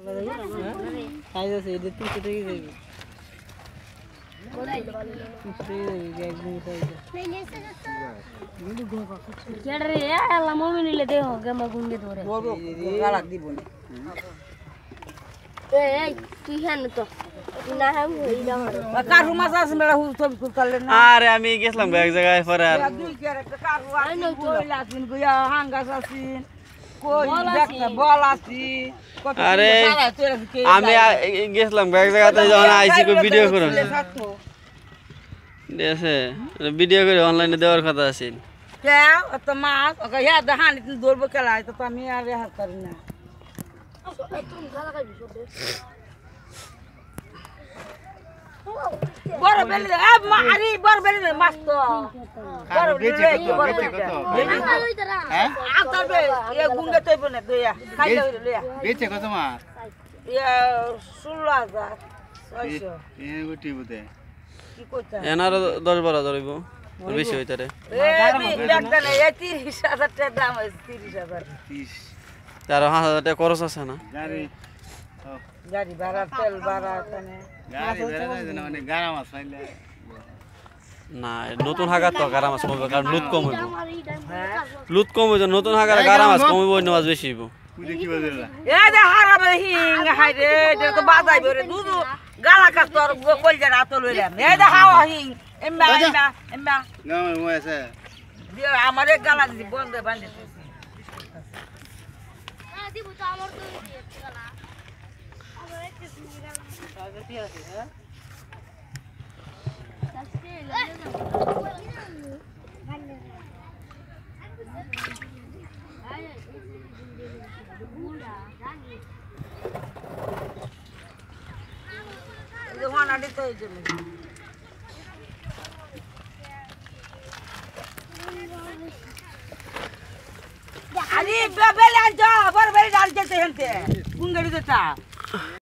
Size আছে এটা 300 টাকা যাবে। 300 কেডরে আল্লাহ মুমিন নিলে দেহ গামা গুঙ্গে ধরে গালা দিব না। এই তুই হেন তো না হাম হই দাও কারু মাছ আছে মেলা ছবি তুললে না। আরে আমি গেছিলাম এক জায়গায় পরে আর দুই কের একটা কারু আছে কইলা আছেন গয়া হাঙ্গাস আছেন কই দেখতে বল আছে কত আরে সারা তোরা কে আমি গেছিলাম এক জায়গাতে যখন আইছি কো ভিডিও করে দেছে ভিডিও করে অনলাইনে দেওয়ার কথা আছে কে অত মাছ ওকে ইয়া দেখানি তুমি দৌড়বো কেলা তো আমি আর হাত করি না। বড় বেলি এ মারি বড় বেলি মাছ তো বড় বেলি বড় বেলি হ্যাঁ আতার বে এ গুঙ্গে তৈব না দইয়া খাই লইয়া বেচে কত মাছ ইয়া 16000 600 এ গুটি বুতে কি কইতা এনার 10-12 ধরিব বেশি হইতারে এ দেখতে না এ 30000 টাকা দাম আছে 30000 30 তার 5000 টাকা খরচ আছে না গাড়ি ভাড়া তেল ভাড়া কানে গাড়ি বেরা যায় না মানে গারা মাছ পাইলে না নতুন হাগা তো গারা মাছ কমবে কারণ লুট কম হইব লুট কম হইব নতুন হাগা গারা মাছ কম হইব অন্য মাছ বেশি হইব এ যে হারাবে হিং হাই রে এটা তো বাজাইবে রে দুধু গালা কাছ তোর কইল না তো লইলাম এ যে হাওয়া হিং এম্মা এম্মা না মো আছে দিয়ে আমারে গালা দি বন্ধ বান্ধি দিব তো আমার তো গালা আমার একটা গালা কাগতি আছে হ্যাঁ আরে বেলে আনছো বড় বেলে ডাল যেতে হেনতে কুঙ্গড়ি দেতা